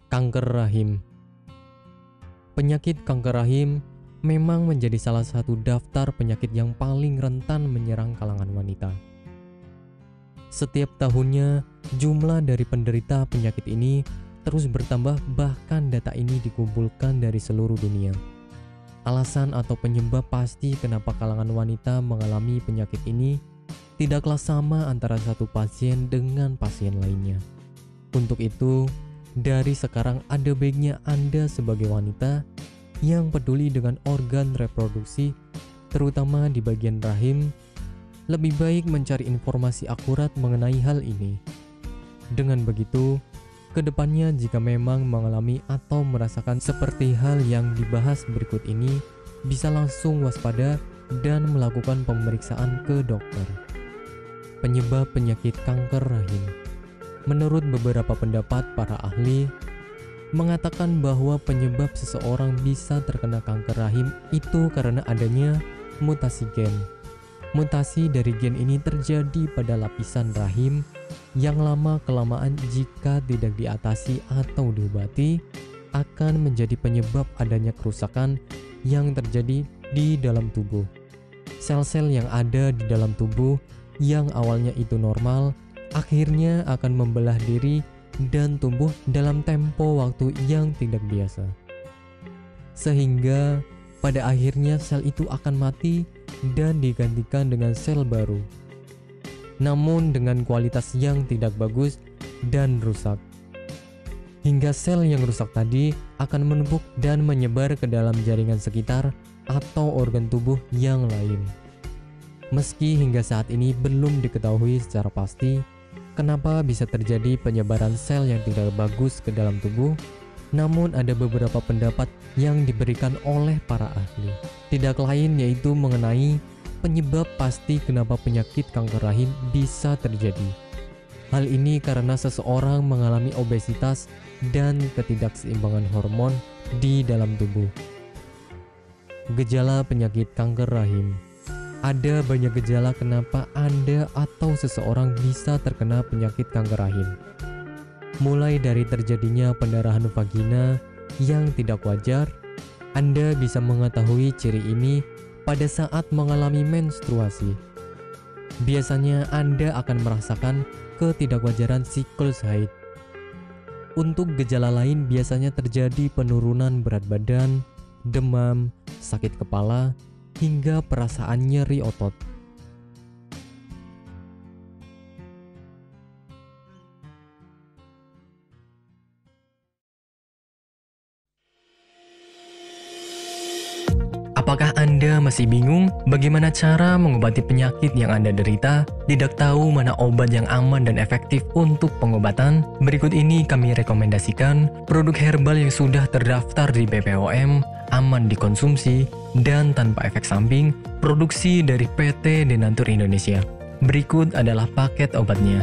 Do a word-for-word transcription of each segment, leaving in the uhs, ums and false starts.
Kanker rahim. Penyakit kanker rahim memang menjadi salah satu daftar penyakit yang paling rentan menyerang kalangan wanita. Setiap tahunnya, jumlah dari penderita penyakit ini terus bertambah, bahkan data ini dikumpulkan dari seluruh dunia. Alasan atau penyebab pasti kenapa kalangan wanita mengalami penyakit ini tidaklah sama antara satu pasien dengan pasien lainnya. Untuk itu, dari sekarang ada baiknya Anda sebagai wanita yang peduli dengan organ reproduksi, terutama di bagian rahim, lebih baik mencari informasi akurat mengenai hal ini. Dengan begitu, kedepannya jika memang mengalami atau merasakan seperti hal yang dibahas berikut ini, bisa langsung waspada dan melakukan pemeriksaan ke dokter. Penyebab penyakit kanker rahim. Menurut beberapa pendapat para ahli, mengatakan bahwa penyebab seseorang bisa terkena kanker rahim itu karena adanya mutasi gen. Mutasi dari gen ini terjadi pada lapisan rahim yang lama-kelamaan jika tidak diatasi atau diobati akan menjadi penyebab adanya kerusakan yang terjadi di dalam tubuh. Sel-sel yang ada di dalam tubuh yang awalnya itu normal akhirnya akan membelah diri dan tumbuh dalam tempo waktu yang tidak biasa. Sehingga pada akhirnya sel itu akan mati dan digantikan dengan sel baru. Namun dengan kualitas yang tidak bagus dan rusak. Hingga sel yang rusak tadi akan menumpuk dan menyebar ke dalam jaringan sekitar atau organ tubuh yang lain. Meski hingga saat ini belum diketahui secara pasti kenapa bisa terjadi penyebaran sel yang tidak bagus ke dalam tubuh, namun ada beberapa pendapat yang diberikan oleh para ahli. Tidak lain yaitu mengenai penyebab pasti kenapa penyakit kanker rahim bisa terjadi. Hal ini karena seseorang mengalami obesitas dan ketidakseimbangan hormon di dalam tubuh. Gejala penyakit kanker rahim. Ada banyak gejala kenapa Anda atau seseorang bisa terkena penyakit kanker rahim. Mulai dari terjadinya pendarahan vagina yang tidak wajar, Anda bisa mengetahui ciri ini pada saat mengalami menstruasi. Biasanya Anda akan merasakan ketidakwajaran siklus haid. Untuk gejala lain biasanya terjadi penurunan berat badan, demam, sakit kepala, hingga perasaan nyeri otot. Apakah Anda masih bingung bagaimana cara mengobati penyakit yang Anda derita? Tidak tahu mana obat yang aman dan efektif untuk pengobatan? Berikut ini kami rekomendasikan produk herbal yang sudah terdaftar di B P O M, aman dikonsumsi, dan tanpa efek samping, produksi dari P T Denatur Indonesia. Berikut adalah paket obatnya.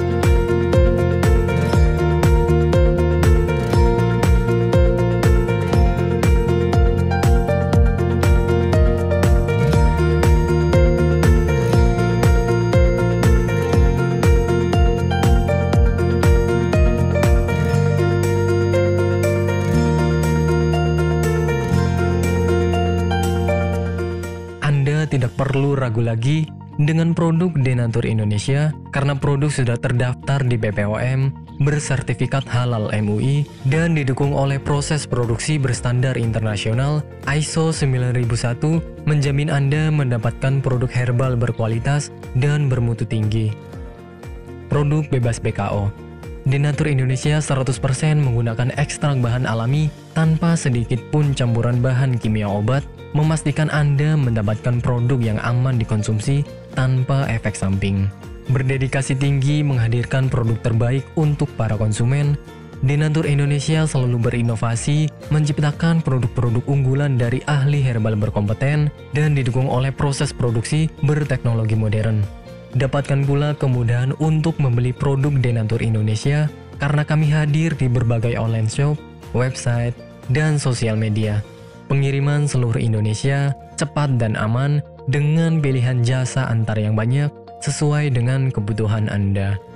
Tidak perlu ragu lagi dengan produk Denatur Indonesia karena produk sudah terdaftar di B P O M, bersertifikat halal M U I, dan didukung oleh proses produksi berstandar internasional I S O sembilan ribu satu, menjamin Anda mendapatkan produk herbal berkualitas dan bermutu tinggi. Produk bebas B K O. Denatur Indonesia seratus persen menggunakan ekstrak bahan alami tanpa sedikit pun campuran bahan kimia obat, memastikan Anda mendapatkan produk yang aman dikonsumsi tanpa efek samping. Berdedikasi tinggi menghadirkan produk terbaik untuk para konsumen, Denatur Indonesia selalu berinovasi, menciptakan produk-produk unggulan dari ahli herbal berkompeten dan didukung oleh proses produksi berteknologi modern. Dapatkan pula kemudahan untuk membeli produk Denatur Indonesia karena kami hadir di berbagai online shop, website, dan sosial media. Pengiriman seluruh Indonesia cepat dan aman dengan pilihan jasa antar yang banyak sesuai dengan kebutuhan Anda.